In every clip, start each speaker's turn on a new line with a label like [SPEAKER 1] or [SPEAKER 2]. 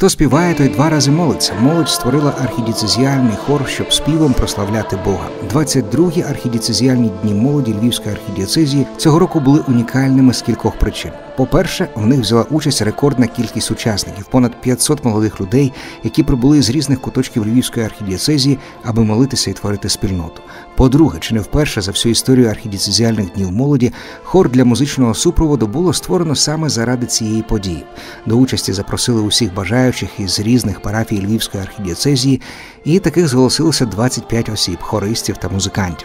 [SPEAKER 1] Хто співає, той 2 рази молиться. Молодь створила архідієцезіальний хор, щоб співом прославляти Бога. 22-гі архідієцезіальні дні молоді Львівської архідієцезії цього року були унікальними з кількох причин. По-перше, в них взяла участь рекордна кількість учасників – понад 500 молодих людей, які прибули з різних куточків Львівської архідієцезії, аби молитися і творити спільноту. По-друге, чи не вперше за всю історію архідієцезіальних днів молоді, хор для музичного супроводу було створено саме заради цієї події. До участі запросили усіх бажаючих із різних парафій Львівської архідієцезії, і таких зголосилося 25 осіб – хористів та музикантів.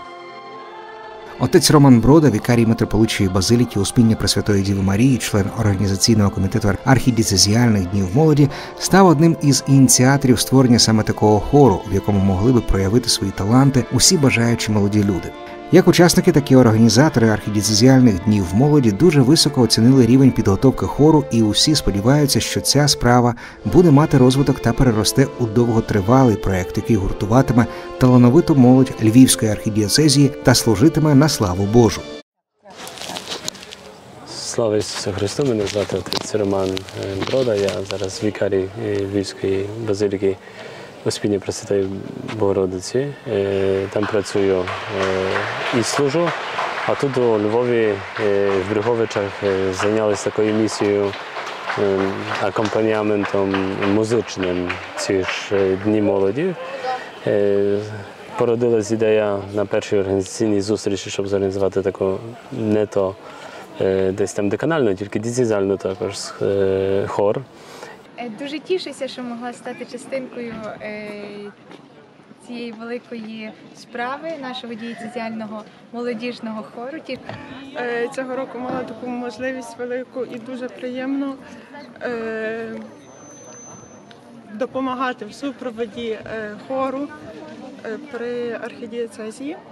[SPEAKER 1] Отець Роман Брода, вікарій митрополичої базиліки Успіння Пресвятої Діви Марії, член організаційного комітету архідієцезіальних днів молоді, став одним із ініціаторів створення саме такого хору, в якому могли би проявити свої таланти усі бажаючі молоді люди. Як учасники, так і організатори архідієцезіальних днів молоді дуже високо оцінили рівень підготовки хору, і усі сподіваються, що ця справа буде мати розвиток та переросте у довготривалий проєкт, який гуртуватиме талановиту молодь Львівської архідієцезії та служитиме на славу Божу.
[SPEAKER 2] Слава Ісусу Христу! Мене звати отець Роман Брода, я зараз вікарій Львівської базиліки Успіння Пресвятої Богородиці. Там працюю і служу, а тут у Львові, в Бриговичах, зайнялися такою місією, акомпаніаментом музичним ці ж Дні молоді. Породилась ідея на першій організаційній зустрічі, щоб зорганізувати таку не то десь там деканальну, тільки дієцезіальну також хор.
[SPEAKER 3] Дуже тішуся, що могла стати частинкою цієї великої справи нашого дієцезіального молодіжного хору.
[SPEAKER 4] Цього року мала таку можливість велику і дуже приємно допомагати в супроводі хору при архідієцезії.